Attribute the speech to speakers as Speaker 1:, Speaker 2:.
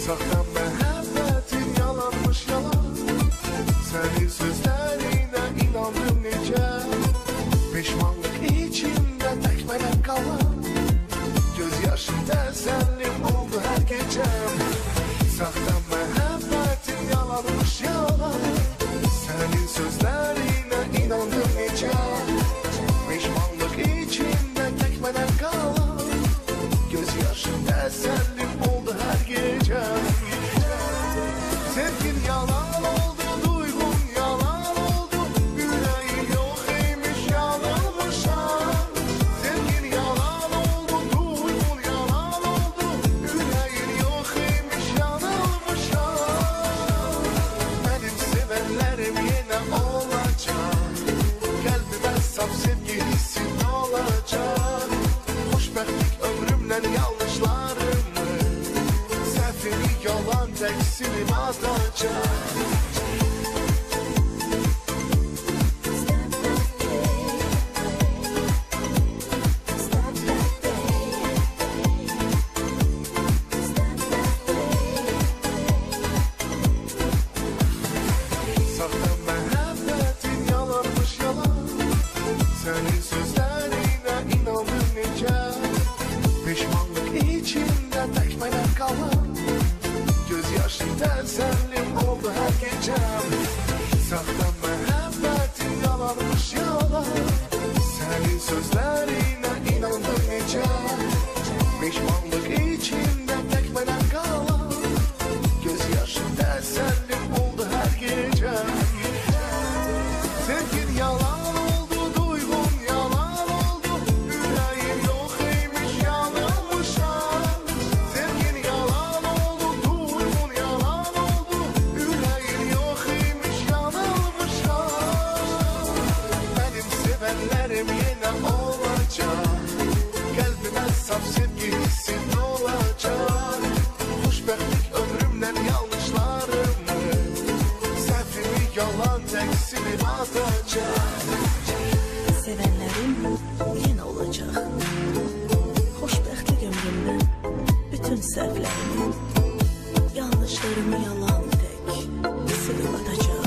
Speaker 1: Saktan məhəbbətin yalanmış yalan, sənin sözlərinə inandım necə. Peşmanlıq içimdə tək mənə qalan, göz yaşım təsəllim oldu hər gecəm. Saktan məhəbbətin yalanmış yalan, sənin sözlərinə inandım necə. Peşmanlıq içimdə tək mənə qalan, göz yaşım təsəllim oldu hər gecəm. Sevgin yalan oldu, duyğun yalan oldu, ürəyin yox imiş yanılmışam. Sevgin yalan oldu, duyğun yalan oldu, ürəyin yox imiş yanılmışam. Mənim sevənlərim yenə olacaq, qəlbimə saf sevgi hissin olacaq. Xoşbəxtlik ömrümlə yanlışlarımı, səhvimi yalan təksinimi atacaq. Saktan məhəbbətin yalanmış yalan, sənin sözlərinə inandım necə. Peşmanlıq içimdə tək mənə qalan, göz yaşım təsəllim oldu hər gecəm. Saktan məhəbbətin yalanmış yalan, sənin sözlərinə inandım necə. Peşmanlıq içimdə tək mənə qalan, göz yaşım təsəllim oldu hər gecəm. Sevgin yalan oldu, duyğun yalan oldu, ürəyin yox imiş yanılmışam. Sevgin yalan oldu, duyğun yalan oldu, ürəyin yox imiş yanılmışam. Mənim sevənlərim yenə olacaq, qəlbimə saf sevgi hissin olacaq. Xoşbəxtlik ömrümlə yanlışlarımı, səhvimi yalan təksinimi atacaq.
Speaker 2: Sevenlerim yine olacak. Hoşbəxtlik ömrümden bütün səhvlərimi, yanlışlarımı yalan tek silip atacak.